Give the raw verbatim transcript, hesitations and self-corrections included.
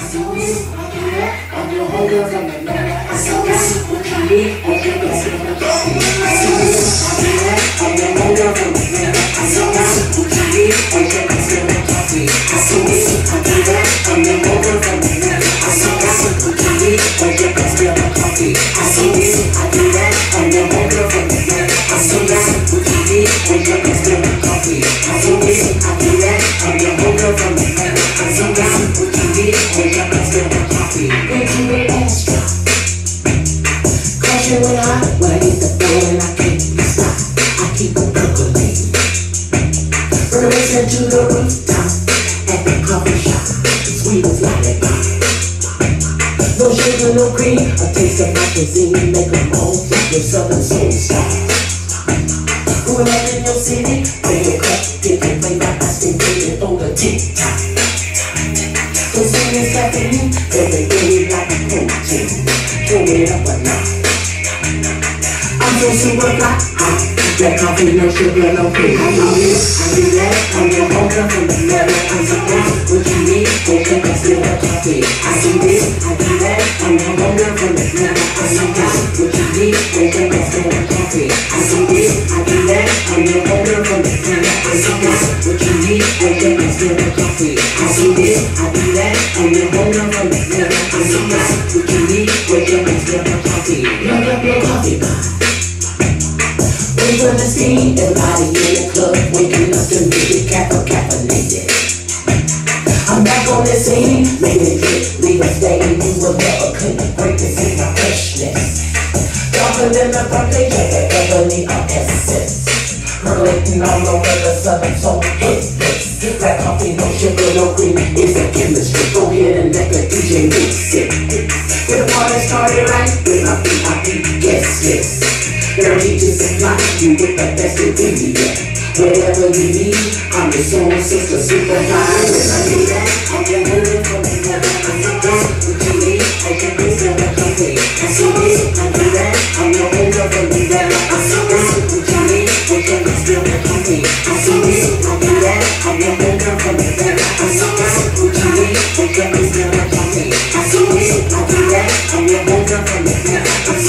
see this, I do that. I'm your homegirl from the north. I see this, what you need, I get that sip of coffee. I see this, I do that. I'm your homegirl from the north. I see this, what you need, I get that sip of coffee. I see this, I do that. I'm your homegirl from the north. I see this, what you need, I get that sip of coffee. I see this, I do that. I'm your homegirl from the north. I see this, what you need, I get that sip of coffee. I see this, I do that. I'm your homegirl from the north. I see this, what you need, I get that sip of coffee. Bring to it extra. Caution when I, when I hit the floor and I can't be stopped. I keep it percolating. From the basement to the rooftop at the coffee shop. Sweet as lollipop. No sugar, no cream, a taste of my cuisine. Make them all like your southern soul star. Growing up in your city, bring your cup, get your plate by ice cream, waiting for the tick-tock. So sing this afternoon, every day like a protein. Throw it up a notch. I'm so super fly, hot. That coffee, no sugar, no cream. I do this, I do that. I'm your homegirl from the metal. I'm supposed what you need, go take a sip of coffee. I see this, I do that. I'm your homegirl from the metal. I see this, what you need, go take a sip of coffee. I see this, I do that. I'm your homegirl from the metal. I see this, what you need, go take a sip of coffee. I see this, I do that. I'm your homegirl from the metal. I see this, what you need, go take a sip of coffee. Love up your coffee bar. When the scene, everybody in the club, waking up to music, kappa, caffeinated. I'm back on the scene, making it drip, leave a stain. You will never couldn't break this in my freshness. Darker than the foundation, the ebony of essence. Percolating all over the southern soul, hit this. Black coffee, no sugar, no cream, it's a chemistry. Go ahead and let the D J mix it. When the party started right, with my V I P guest list. Girl, he just supply you with the best ingredient. Whatever you need, I'm your soul sister, Supafly. When I do that, I'm your homegirl from the north. I see this, what you need, I get this in the coffee. I see this, I do that, I'm your homegirl from the north. I see this, what you need, I get this in the coffee. I see this, I do that, I'm your homegirl from the north. I see this, what you need, I get this in the coffee. I see this, I do that, I'm your homegirl from the north.